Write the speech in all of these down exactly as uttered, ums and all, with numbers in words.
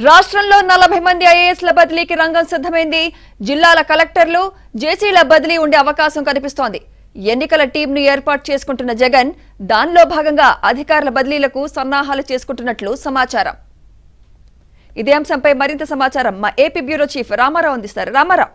రాష్ట్రంలో నలభై మంది ఐఏఎస్ల బదిలీకి రంగం సిద్ధమైంది. జిల్లాల కలెక్టర్లు, జేసీల బదిలీ ఉండే అవకాశం కనిపిస్తోంది. ఎన్నికల టీంను ఏర్పాటు చేసుకుంటున్న జగన్ దానిలో భాగంగా అధికారుల బదిలీలకు సన్నాహాలు చేసుకుంటున్నట్లు సమాచారం. ఇదే అంశంపై మరింత సమాచారం మా ఏపీ బ్యూరో చీఫ్ రామారావు అందిస్తారు. రామారావు.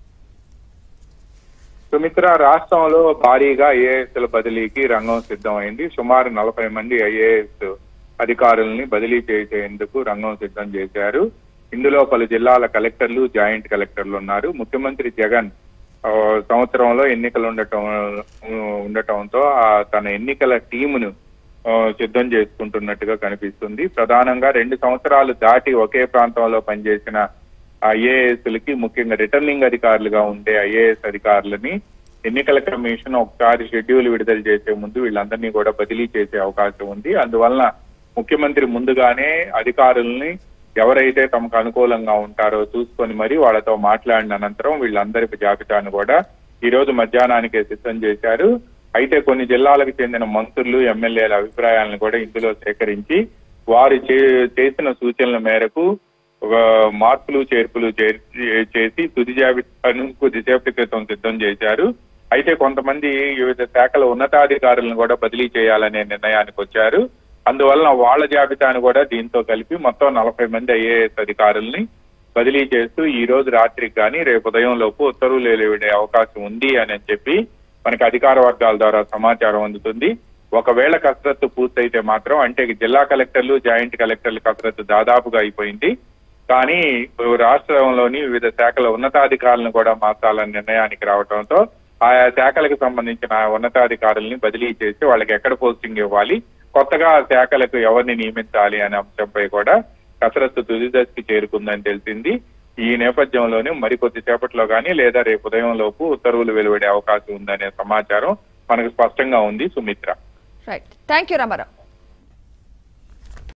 సుమిత్ర, రాష్ట్రంలో భారీగా ఐఏఎస్ల బదిలీకి రంగం సిద్ధమైంది. సుమారు నలభై మంది ఐఏఎస్ అధికారుల్ని బదిలీ చేసేందుకు రంగం సిద్ధం చేశారు. ఇందులో పలు జిల్లాల కలెక్టర్లు, జాయింట్ కలెక్టర్లు ఉన్నారు. ముఖ్యమంత్రి జగన్ సంవత్సరంలో ఎన్నికలు ఉండటం ఉండటంతో తన ఎన్నికల టీమును సిద్ధం చేసుకుంటున్నట్టుగా కనిపిస్తుంది. ప్రధానంగా రెండు సంవత్సరాలు దాటి ఒకే ప్రాంతంలో పనిచేసిన ఐఏఎస్లకి, ముఖ్యంగా రిటర్నింగ్ అధికారులుగా ఉండే ఐఏఎస్ అధికారులని ఎన్నికల కమిషన్ ఒకసారి షెడ్యూల్ విడుదల చేసే ముందు వీళ్ళందరినీ కూడా బదిలీ చేసే అవకాశం ఉంది. అందువలన ముఖ్యమంత్రి ముందుగానే అధికారుల్ని ఎవరైతే తమకు అనుకూలంగా ఉంటారో చూసుకొని మరి వాళ్ళతో మాట్లాడిన అనంతరం వీళ్ళందరి జాబితాను కూడా ఈ రోజు మధ్యాహ్నానికే సిద్ధం చేశారు. అయితే కొన్ని జిల్లాలకు చెందిన మంత్రులు, ఎమ్మెల్యేల అభిప్రాయాలను కూడా ఇందులో సేకరించి వారు చేసిన సూచనల మేరకు మార్పులు చేర్పులు చేసి తుది జాబితాను కొద్దిసేపటి క్రితం సిద్ధం చేశారు. అయితే కొంతమంది వివిధ శాఖల ఉన్నతాధికారులను కూడా బదిలీ చేయాలనే నిర్ణయానికి వచ్చారు. అందువలన వాళ్ళ జాబితాను కూడా దీంతో కలిపి మొత్తం నలభై మంది ఐఏఎస్ అధికారుల్ని బదిలీ చేస్తూ ఈ రోజు రాత్రికి కానీ రేపు ఉదయం లోపు ఉత్తర్వులు వెలువడే అవకాశం ఉంది అని చెప్పి మనకి అధికార వర్గాల ద్వారా సమాచారం అందుతుంది. ఒకవేళ కసరత్తు పూర్తయితే మాత్రం, అంటే జిల్లా కలెక్టర్లు, జాయింట్ కలెక్టర్ల కసరత్తు దాదాపుగా అయిపోయింది. కానీ రాష్ట్రంలోని వివిధ శాఖల ఉన్నతాధికారులను కూడా మార్చాలనే నిర్ణయానికి రావడంతో ఆయా శాఖలకు సంబంధించిన ఉన్నతాధికారుల్ని బదిలీ చేసి వాళ్ళకి ఎక్కడ పోస్టింగ్ ఇవ్వాలి, కొత్తగా శాఖలకు ఎవరిని నియమించాలి అనే అంశంపై కూడా కసరత్తు తుది దశకి చేరుకుందని తెలిసింది. ఈ నేపథ్యంలోనే మరికొద్ది సేపట్లో కానీ లేదా రేపు ఉదయం లోపు ఉత్తర్వులు వెలువడే అవకాశం ఉందనే సమాచారం మనకు స్పష్టంగా ఉంది. Sumitra. Right, thank you Ramarao.